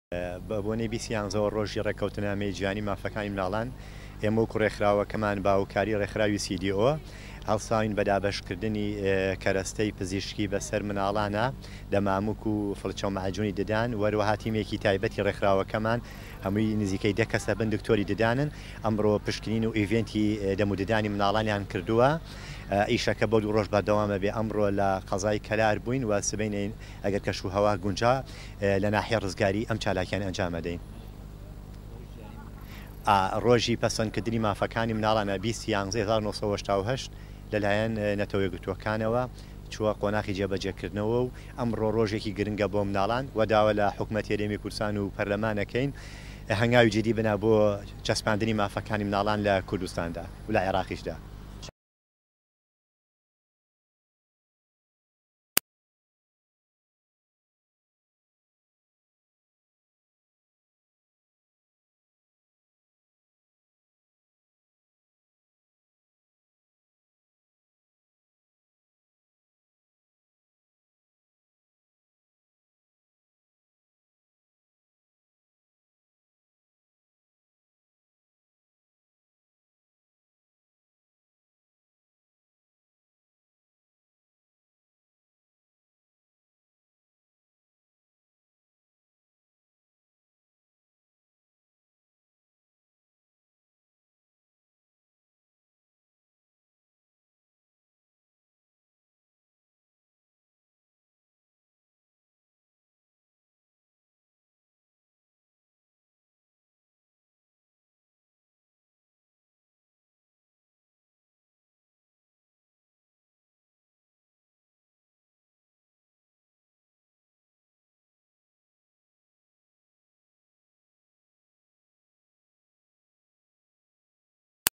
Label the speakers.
Speaker 1: بۆنەی 21 ڕۆژی ڕێککەوتنامەی جیهانی مافەکانی مناڵان ئێمە و کوڕێکخراوەکەمان باوکاری ڕێکخراوی CDO هەڵساوین بە دابەشکردنی کەرەستەی پزیشکی بەسەر مناڵانە لە ماموک و فڵچە و مەعجونی ددان وەروەها تیمێکی تایبەتی ڕێکخراوەکەمان هەمووی نزیکەی 10 کەسە بن دکتۆری ددانن ئەمڕۆ پشکنین و ئیڤێنتی دەموددانی مناڵانیان کردووە. ئیشەکە بۆ 2 ڕۆژ بەردەوامە بێ ئەمڕۆ لە قەزای کەلار بووین و سبەینین ئەگەر کەش و هەوا گونجا لە ناحیە ڕزگاری ئەم چالاکیان ئەنجامەدەین. ڕۆژی پەسەندکردنی مافەکانی مناڵانە 20/11/1980 لەلایەن نەتەوە یەکگرتووەکانەوە چووە قۆناغی جێبەجێکردنەوە و ئەمڕۆ ڕۆژێکی گرنگە بۆ مناڵان وەداوە لە حکوومەت هێرێمی کوردستان و پەرلەمانەکەین هەنگاوی جدی بنا بۆ چەسپاندنی مافەکانی مناڵان لە کوردستاندا و لە عێراقیشدا.